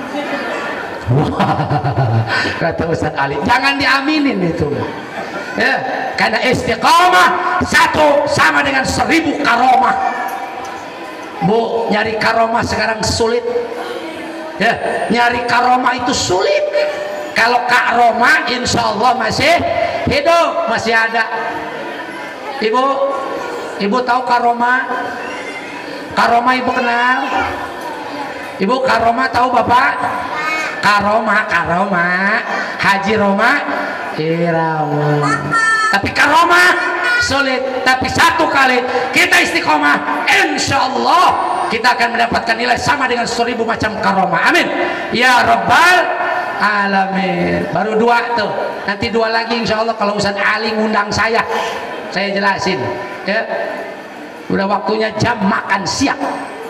Wah, kata Ustaz Ali, jangan diaminin itu ya, karena istiqomah satu sama dengan seribu karomah. Bu, nyari karomah sekarang sulit ya, nyari karomah itu sulit. Kalau karomah insya Allah masih hidup, masih ada. Ibu, ibu tahu karomah? Karomah ibu kenal? Ibu karomah tahu bapak? Karomah, karomah, Haji Roma, Irama. Tapi karomah sulit. Tapi satu kali kita istiqomah, insya Allah kita akan mendapatkan nilai sama dengan seribu macam karomah. Amin ya rabbal alamin. Baru dua tuh, nanti dua lagi insya Allah kalau Ustaz Ali ngundang saya, saya jelasin ya. Udah waktunya jam makan siang.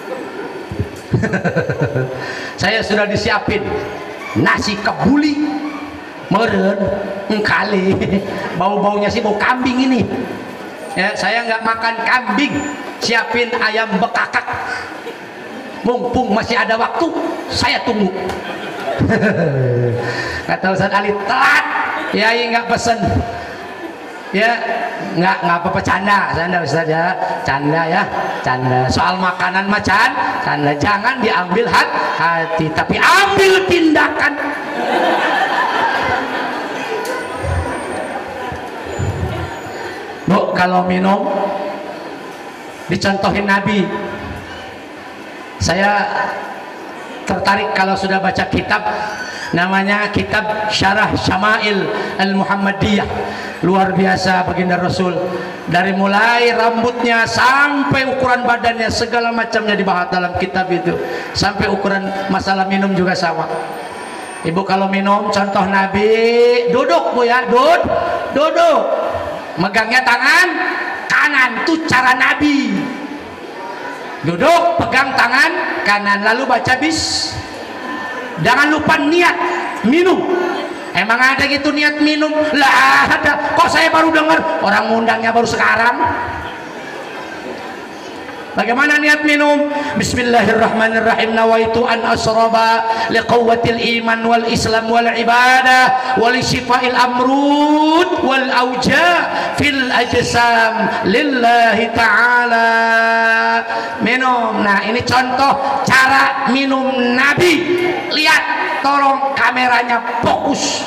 Saya sudah disiapin nasi kebuli meren engkali, bau-baunya sih bau kambing ini ya. Saya nggak makan kambing, siapin ayam bekakak, mumpung masih ada waktu saya tunggu. Kata Ustaz Ali telat ya, nggak pesen ya, nggak nggak apa-apa, canda canda Ustaz ya, canda ya, canda soal makanan macan canda, jangan diambil hati tapi ambil tindakan. Bu, kalau minum dicontohin Nabi. Saya tertarik kalau sudah baca kitab namanya kitab Syarah Syama'il Al-Muhammadiyah, luar biasa baginda Rasul, dari mulai rambutnya sampai ukuran badannya segala macamnya dibahas dalam kitab itu, sampai ukuran masalah minum juga sama. Ibu kalau minum contoh Nabi, duduk Bu ya, dud, duduk, megangnya tangan kanan, tuh cara Nabi. Duduk, pegang tangan kanan, lalu baca bis. Jangan lupa niat minum. Emang ada gitu niat minum? Lah ada. Kok saya baru dengar, orang ngundangnya baru sekarang. Bagaimana niat minum? Bismillahirrahmanirrahim. Nawaitu an asraba liquwwatil iman wal islam wal ibadah wal shifa'il amrud wal auja fil ajsam lillahi ta'ala. Minum. Nah, ini contoh cara minum Nabi. Lihat, tolong kameranya fokus.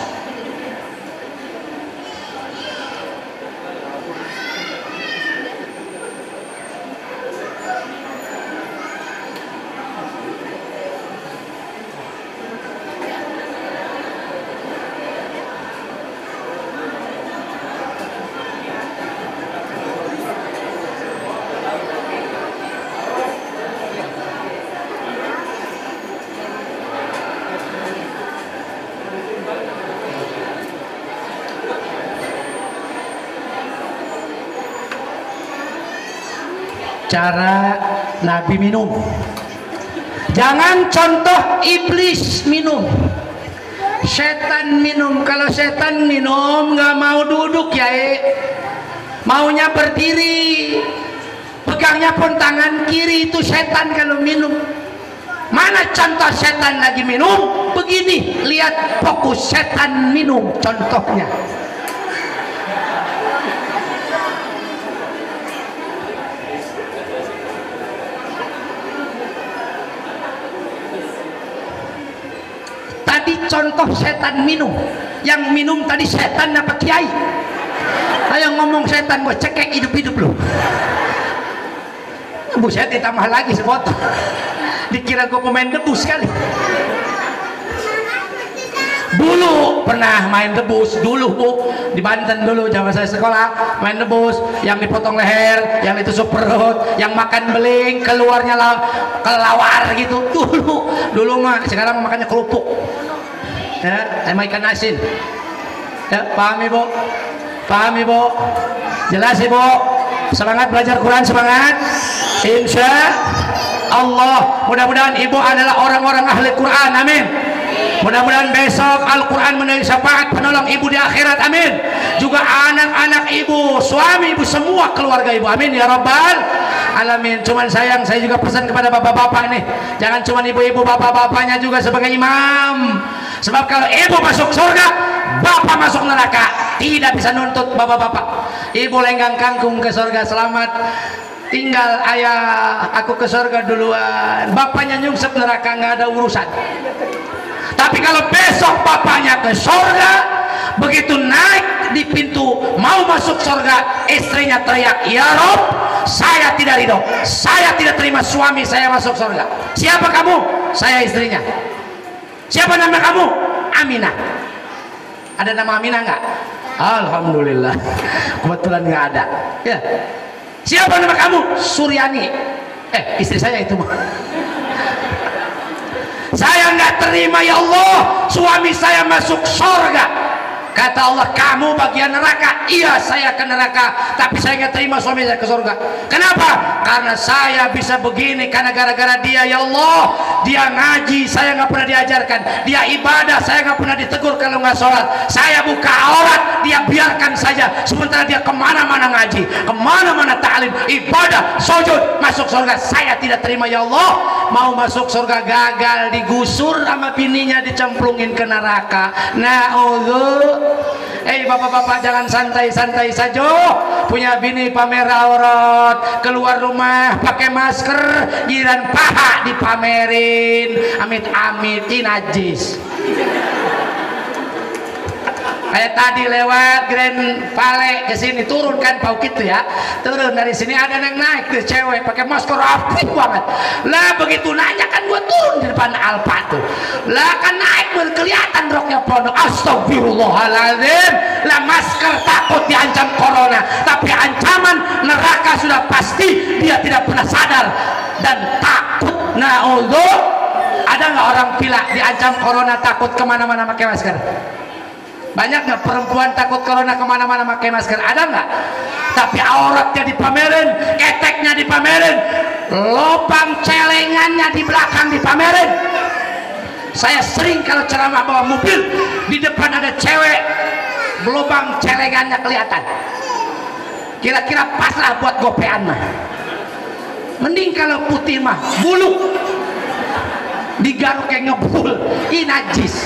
Cara Nabi minum. Jangan contoh iblis minum, setan minum. Kalau setan minum nggak mau duduk ya, maunya berdiri, pegangnya pun tangan kiri. Itu setan kalau minum. Mana contoh setan lagi minum? Begini, lihat fokus setan minum contohnya. Tadi contoh setan minum, yang minum tadi setan apa kiai? Ayo ngomong setan, gue cekek hidup-hidup lu. Buset, ditambah lagi sebotol. Dikira gue pemain debus kali. Dulu pernah main debus, dulu Bu, di Banten dulu zaman saya sekolah, main debus yang dipotong leher, yang ditusuk perut, yang makan beling, keluarnya la kelawar gitu. Dulu, dulu mah, sekarang makannya kerupuk. Ya, sama ikan asin. Ya, paham Ibu? Paham Ibu? Jelas Ibu? Semangat belajar Quran, semangat. Insya Allah, mudah-mudahan Ibu adalah orang-orang ahli Quran. Amin. Mudah-mudahan besok Al-Quran menjadi syafaat penolong ibu di akhirat. Amin. Juga anak-anak ibu, suami ibu, semua keluarga ibu. Amin ya rabbal alamin. Cuman sayang, saya juga pesan kepada bapak-bapak nih, jangan cuman ibu-ibu, bapak-bapaknya juga sebagai imam. Sebab kalau ibu masuk surga, bapak masuk neraka. Tidak bisa nuntut bapak-bapak. Ibu lenggang kangkung ke surga, selamat tinggal ayah, aku ke surga duluan. Bapaknya nyungsep neraka, nggak ada urusan. Tapi kalau besok bapaknya ke surga, begitu naik di pintu mau masuk surga, istrinya teriak, ya Rob, saya tidak ridho, saya tidak terima suami saya masuk surga. Siapa kamu? Saya istrinya. Siapa nama kamu? Aminah. Ada nama Aminah nggak? Alhamdulillah, kebetulan nggak ada. Ya. Siapa nama kamu? Suryani. eh istri saya itu saya nggak terima ya Allah suami saya masuk surga. Kata Allah, kamu bagian neraka. Iya, saya ke neraka, tapi saya nggak terima suami saya ke surga. Kenapa? Karena saya bisa begini karena gara-gara dia ya Allah. Dia ngaji, saya nggak pernah diajarkan. Dia ibadah, saya nggak pernah ditegur kalau nggak sholat. Saya buka aurat, dia biarkan saja. Sementara dia kemana-mana ngaji, kemana-mana ta'lim, ibadah, sujud, masuk surga. Saya tidak terima ya Allah. Mau masuk surga gagal, digusur sama bininya, dicemplungin ke neraka. Na'udzu. Eh bapak-bapak jangan santai-santai saja. Punya bini pamer aurat, keluar rumah pakai masker, giliran paha dipamerin. Amit-amit najis. Kayak tadi lewat Grand Pale ke sini, turun kan paukit tuh ya, turun dari sini ada yang naik tuh cewek pakai masker rapi banget. Lah begitu nanya kan gua turun di depan Alfa tuh, lah kan naik kelihatan roknya pondok. Astagfirullahaladzim. Lah masker takut diancam corona, tapi ancaman neraka sudah pasti, dia tidak pernah sadar dan takut. Nah untuk ada nggak orang pilak diancam corona takut kemana-mana pakai masker? Banyak nggak perempuan takut corona kemana-mana pakai masker? Ada nggak? Tapi auratnya dipamerin, keteknya dipamerin, lubang celengannya di belakang dipamerin. Saya sering kalau ceramah bawa mobil, di depan ada cewek, lubang celengannya kelihatan. Kira-kira pas lah buat gopean mah. Mending kalau putih mah bulu, digaruk kayak ngebul, ini najis.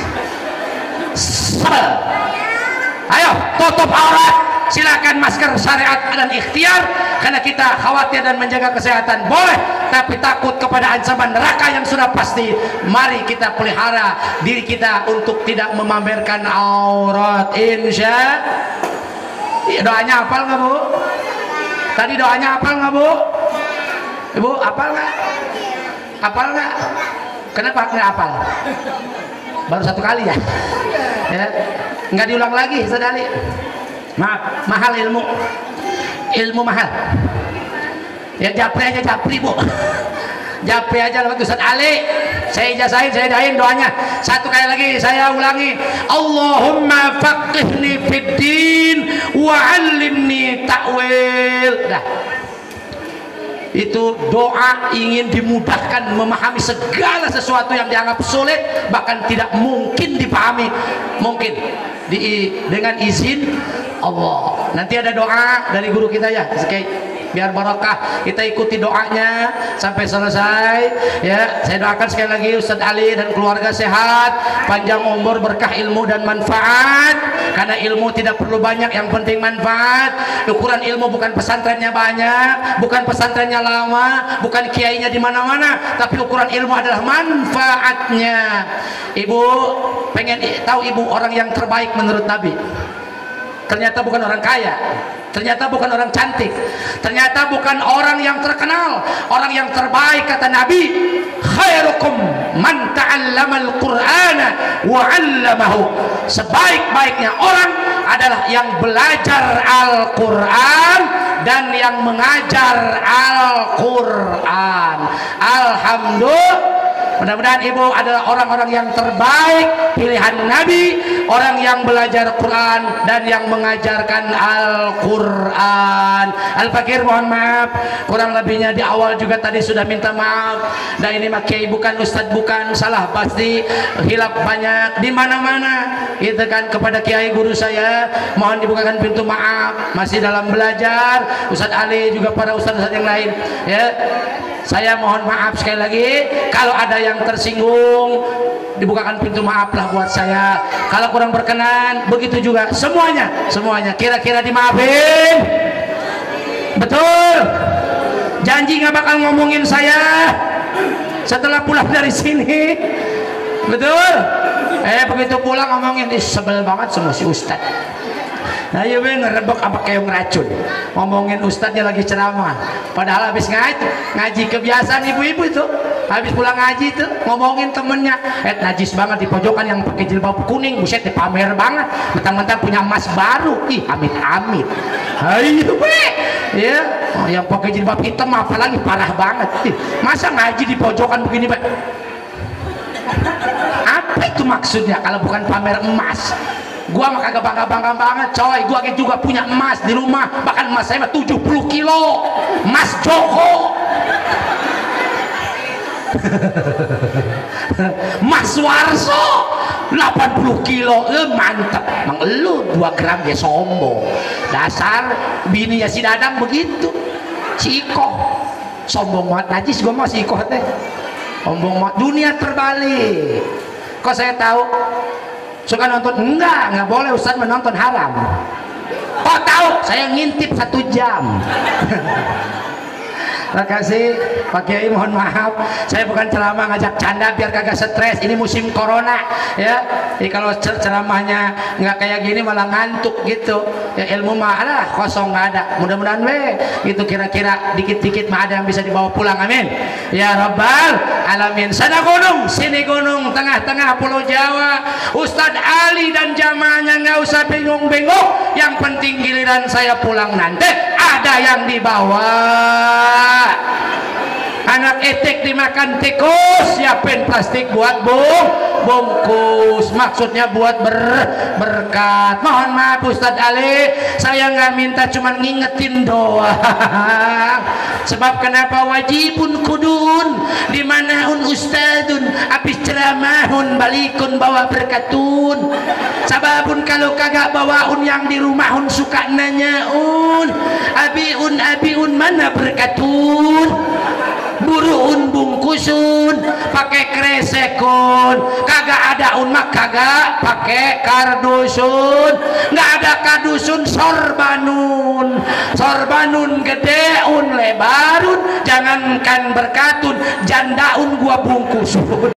Ayo tutup aurat, silakan masker syariat dan ikhtiar, karena kita khawatir dan menjaga kesehatan boleh, tapi takut kepada ancaman neraka yang sudah pasti. Mari kita pelihara diri kita untuk tidak memamerkan aurat. Insya doanya hafal nggak Bu? Tadi doanya hafal nggak Bu? Ibu hafal nggak? Hafal nggak? Kenapa nggak hafal? Baru satu kali ya, ya nggak diulang lagi sedali. Maaf, mahal ilmu, ilmu mahal. Ya japri aja japri Bu, japri aja lewat Ustaz Ali. Saya ijazahin, saya dahin doanya. Satu kali lagi saya ulangi. Allahumma faqihni fid din wa 'allimni ta'wil. Dah. Itu doa ingin dimudahkan memahami segala sesuatu yang dianggap sulit, bahkan tidak mungkin dipahami, mungkin di, dengan izin Allah. Nanti ada doa dari guru kita ya, biar barokah, kita ikuti doanya sampai selesai ya. Saya doakan sekali lagi Ustadz Ali dan keluarga sehat, panjang umur, berkah ilmu dan manfaat, karena ilmu tidak perlu banyak, yang penting manfaat. Ukuran ilmu bukan pesantrennya banyak, bukan pesantrennya lama, bukan kiainya di mana-mana, tapi ukuran ilmu adalah manfaatnya. Ibu pengen tahu ibu orang yang terbaik menurut Nabi? Ternyata bukan orang kaya, ternyata bukan orang cantik, ternyata bukan orang yang terkenal. Orang yang terbaik kata Nabi, khairukum man ta'allamal qur'ana wa 'allamahu. Sebaik-baiknya orang adalah yang belajar Al-Qur'an dan yang mengajar Al-Qur'an. Alhamdulillah. Mudah-mudahan ibu adalah orang-orang yang terbaik pilihan Nabi, orang yang belajar Quran dan yang mengajarkan Al-Quran. Al-Fakir mohon maaf, kurang lebihnya di awal juga tadi sudah minta maaf. Dan ini mah kiai bukan, ustadz bukan, salah pasti, hilaf banyak di mana-mana. Itu kan kepada kiai guru saya, mohon dibukakan pintu maaf, masih dalam belajar. Ustadz Ali juga para ustadz-ustadz yang lain ya. Saya mohon maaf sekali lagi kalau ada yang tersinggung, dibukakan pintu maaflah buat saya. Kalau kurang berkenan, begitu juga semuanya, semuanya kira-kira dimaafin. Betul? Janji nggak bakal ngomongin saya setelah pulang dari sini. Betul? Eh begitu pulang ngomongin, ih sebel banget semua si Ustadz. Nah iya be ngerebek apa kayak ngeracun, ngomongin ustadznya lagi ceramah, padahal habis ngaji, ngaji kebiasaan ibu-ibu itu, habis pulang ngaji itu ngomongin temennya, eh najis banget di pojokan yang pakai jilbab kuning, buset dipamer banget, mentang-mentang punya emas baru, ih amit-amit. Ayo be, ya Oh, yang pakai jilbab hitam apalagi parah banget. Masa ngaji di pojokan begini, Pak? Apa itu maksudnya kalau bukan pamer emas? Gua mah kagak bangga-bangga banget, coy. Gua juga punya emas di rumah, bahkan emas saya mah tujuh puluh kilo. Emas Joko. Mas Warso delapan puluh kilo, eh, mantep. Mang elu dua gram ya sombong. Dasar bini ya si Dadang begitu. Si Iko sombong banget, najis gua mau si Iko teh. Sombong banget, dunia terbalik. Kok saya tahu? Suka nonton? Enggak, enggak boleh Ustaz menonton haram. Kok tahu? Saya ngintip satu jam. Terima kasih Pak Kiai, mohon maaf saya bukan ceramah ngajak canda biar kagak stres, ini musim corona ya. Jadi kalau ceramahnya nggak kayak gini malah ngantuk gitu ya, ilmu mah ada kosong nggak ada. Mudah-mudahan we gitu, kira-kira dikit-dikit mah ada yang bisa dibawa pulang, amin ya rabbal alamin. Sana gunung sini gunung, tengah-tengah pulau Jawa, Ustadz Ali dan jamaahnya nggak usah bingung-bingung, yang penting giliran saya pulang nanti ada yang dibawa. Anak etek dimakan tikus, siapin plastik buat bung bungkus, maksudnya buat ber berkat. Mohon maaf Ustadz Ali, saya nggak minta, cuman ngingetin doang. Sebab kenapa wajibun kudun dimanaun ustadun abis ceramahun balikun bawa berkatun. Sababun kalau kagak bawaun yang di rumahun suka nanyaun abiun abiun mana berkatun. Buruun bungkusun pakai kresekun, kagak ada unmak kagak pakai kardusun, nggak ada kadusun sorbanun, sorbanun gedeun lebarun, jangankan berkatun jandaun gua bungkusun.